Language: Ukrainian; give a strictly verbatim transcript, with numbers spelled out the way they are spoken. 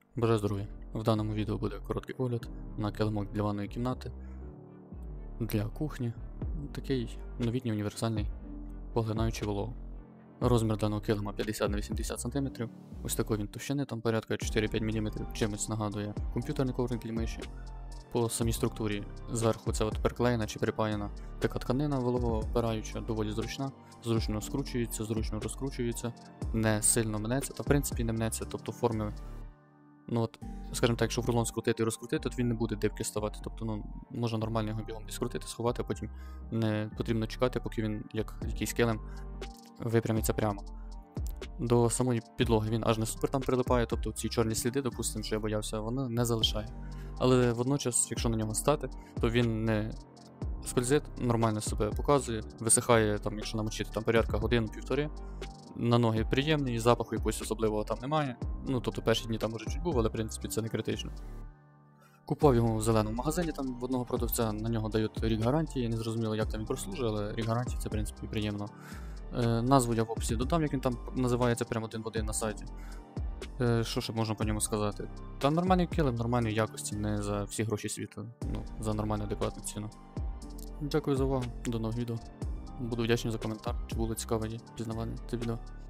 Бажаю здоров'я! В даному відео буде короткий огляд на килимок для ванної кімнати, для кухні. Такий новітній універсальний поглинаючий вологу. Розмір даного килима п'ятдесят на вісімдесят сантиметрів. Ось такої він товщини, там порядка чотири-п'ять міліметрів, чимось нагадує комп'ютерний коврик для миші. По самій структурі зверху це от приклеєна чи припаяна така тканина вологоопираюча, доволі зручна, зручно скручується, зручно розкручується, не сильно мнеться, та в принципі не мнеться, тобто форми. Ну от, скажімо так, якщо в рулон скрутити і розкрутити, то він не буде дибки ставати. Тобто, ну, можна нормально його бігом десь скрутити, сховати, а потім не потрібно чекати, поки він, як якийсь килим, випрямиться прямо. До самої підлоги він аж не супер там прилипає, тобто ці чорні сліди, допустимо, що я боявся, воно не залишає. Але водночас, якщо на ньому стати, то він не скользить, нормально себе показує, висихає, там, якщо намочити там порядка годину-півтори. На ноги приємний, запаху якогось особливого там немає. Ну, тобто перші дні там може чуть був, але в принципі це не критично. Купував його в зеленому магазині, там в одного продавця, на нього дають рік гарантії, я не зрозуміло, як там він прослужує, але рік гарантії це в принципі приємно. Е, назву я в описі додам, як він там називається прямо один в один на сайті. Е, що ще можна по ньому сказати? Та нормальний килим, нормальної якості, не за всі гроші світу, ну, за нормальну адекватну ціну. Дякую за увагу, до нових відео. Буду вдячний за коментар, чи було цікаве і пізнавальне це відео.